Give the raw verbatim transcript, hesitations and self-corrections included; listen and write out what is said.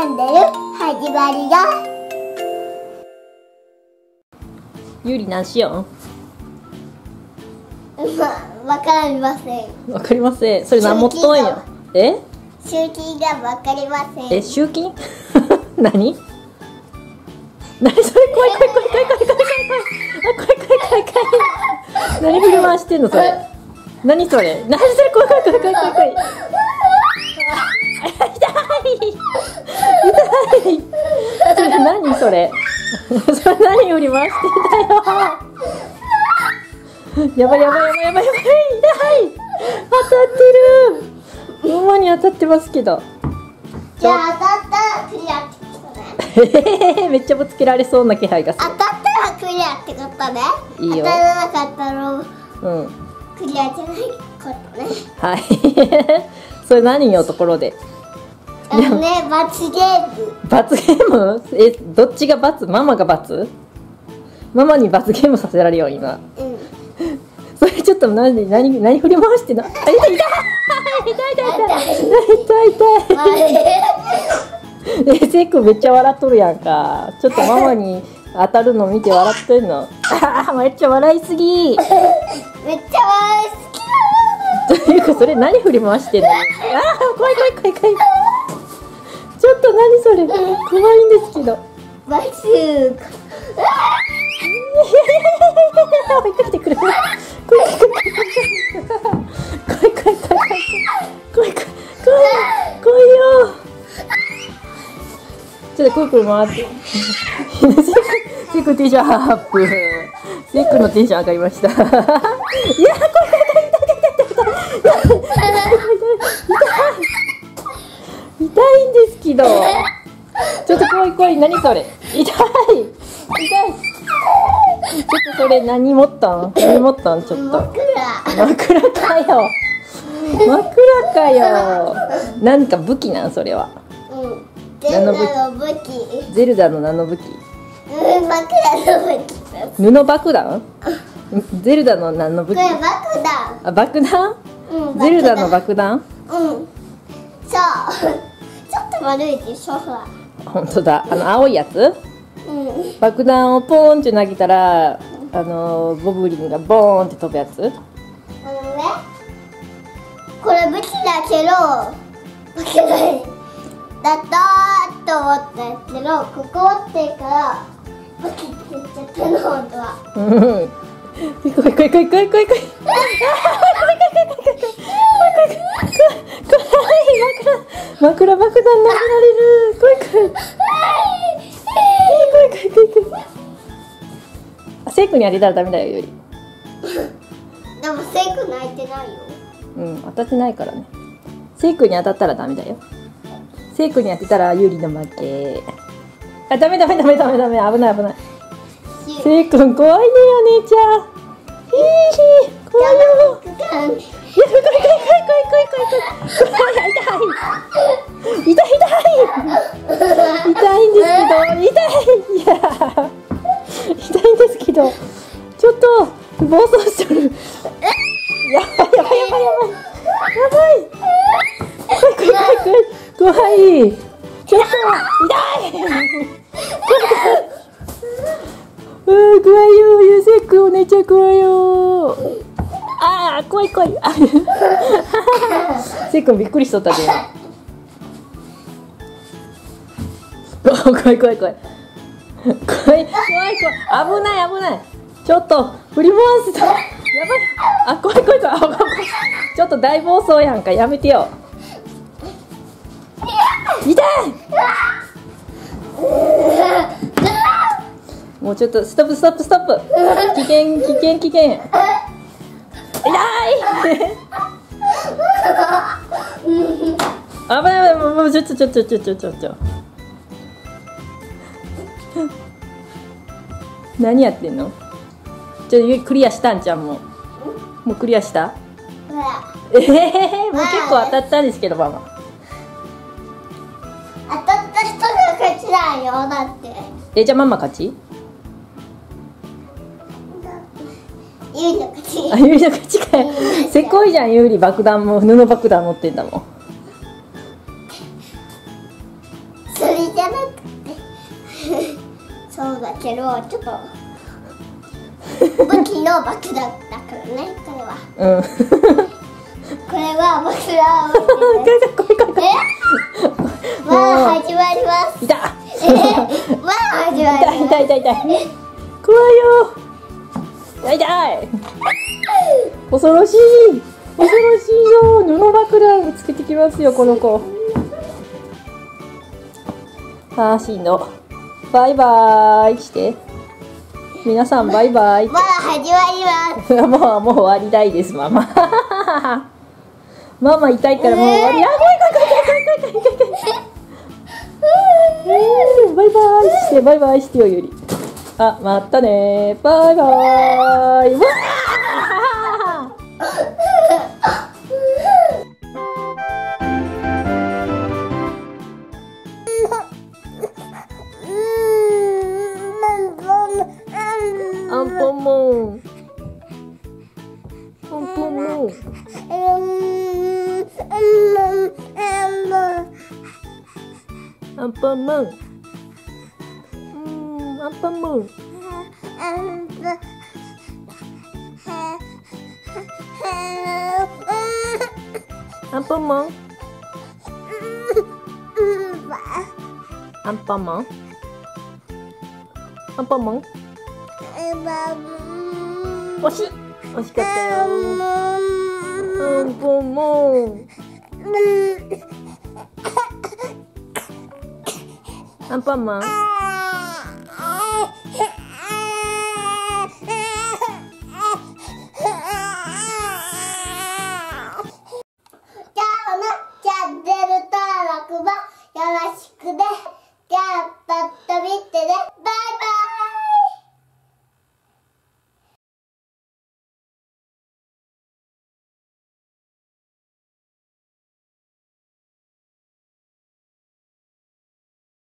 ャンネル始まりだ。 ゆり何しよんわ、わかりません。 ん。わかりません。それ何持っとんよ。え？ 集金がわかりません。 え、集金？何？何それ、怖い怖い怖い怖い怖い怖い怖い怖い怖い怖い怖い怖い。何振り回してんのそれ。何それ。何それ、怖い怖い怖い怖い怖い怖い。痛い痛い。それ何それ。それ何振り回してんだよ。やばいやばいやばいやばいやばい。痛い。当たってる。ほんまに当たってますけど。 じゃあ当たったらクリアってことね。 めっちゃぶつけられそうな気配がする。 当たったらクリアってことね。 いいよ当たらなかったらうん。 クリアじゃないことね。 はい。それ何よところで。 あのね、罰ゲーム。 罰ゲーム？え、どっちが罰？ママが罰？ママに罰ゲームさせられよ今。 うん。 それちょっと何何何振り回してんの？あ、痛い痛い痛い痛い痛い痛い痛い。え、せいくんめっちゃ笑っとるやんか。ちょっとママに当たるの見て笑ってんの。あ、めっちゃ笑いすぎ。 めっちゃ笑い好きだ。 というかそれ何振り回してんの？あー、怖い怖い怖い怖い。ちょっと何それ、怖いんですけど。 バスーカ。 追いかけてくる。怖い怖い怖い怖い怖い怖い怖い怖い怖い怖いよ。ちょっとくるくる回って。セイクテンションアップ。セイクのテンション上がりました。いやー、怖い怖い怖い痛い痛い痛い痛い痛い痛い痛い痛い痛いんですけど。ちょっと怖い怖い。何それ。痛い痛い。ちょっとそれ何持ったん？何持ったん？ちょっと。 枕。 枕かよ。枕かよ。何か武器なんそれは。 うん。ゼルダの武器。 ゼルダの何の武器？ うん、枕の武器。 布爆弾？ゼルダの何の武器？ これ爆弾。 あ、爆弾？ うん。 ゼルダの爆弾？ うん。そう。ちょっと悪いでしょ。 本当だ。あの青いやつ？ うん。 爆弾をポーンって投げたら、あのボブリンがボーンって飛ぶやつ？ あのね、これ武器だけど、武器だったと思ったけど、ここ折ってから武器って言っちゃったの、本当は。 うん。怖い怖い怖い怖い怖い怖い。怖い怖い怖い怖い怖い怖い怖い怖い怖い怖い。枕爆弾投げられる。怖い怖い。怖い怖い怖い怖い怖い。あ、セイクに当てたらダメだよより。 でもセイク泣いてないよ。 うん、当たってないからね。セイクに当たったらダメだよ。セイクに当てたら有利の負け。あ、ダメダメダメダメダメ、危ない危ない。セイくん怖いねお姉ちゃん。ひー怖いよ。いや、怖い怖い怖い怖い怖い怖い怖い。痛い痛い痛い痛いんですけど、痛い。いや痛いんですけど、ちょっと暴走してる。やばいやばいやばいやばいやばい。怖い怖い怖い怖い怖い。ちょっと痛い。怖い怖い。あー怖いよ、ゆうせいくんお姉ちゃん怖いよ。あー怖い怖い。せいくんびっくりしとったで。怖い怖い怖い怖い怖い怖い怖い。危ない危ない。ちょっと振り回すとやばい。あ、怖い怖い怖い。ちょっと大暴走やんか、やめてよ。痛い。もうちょっとストップストップストップ。危険危険危険。痛い。危ない危ない。もうちょっとちょっとちょっとちょっとちょっと。何やってんの？ちょっとクリアしたんちゃんもう。もうクリアした？ええー、もう結構当たったんですけどママ。 当たった人が勝ちだよ、だって。 え、じゃあママ勝ち？ ゆりの勝ち。 あ、ゆりの勝ちかよ。せこいじゃん、ゆり爆弾も布爆弾持ってんだもん。 それけどちょっと武器の爆弾だからねこれは。 うん。 これは爆弾。え？まあ始まります。 いた。 まあ始まります。 痛い痛い痛い。怖いよ。痛い痛い。恐ろしい。恐ろしいよ。布爆弾つけてきますよこの子。あーしんど。バイバイして。皆さんバイバイ。 まだ始まります。 もうもう終わりたいですママ。ママ痛いからもう終わり。あ、怖い怖い怖い怖い怖い怖い怖い怖い怖い。バイバイしてバイバイしてよゆり。あ、またねバイバイ。わあ。アンポンモン。アンポンモン。アンパンマン。うん、アンパンマン。アンパンマン。アンパンマン。アンパンマン。惜しい。惜しかったよ。アンパンマン。アンパンマン。 チャンネル登録もよろしくね。じゃあ、また見てね。バイバイ。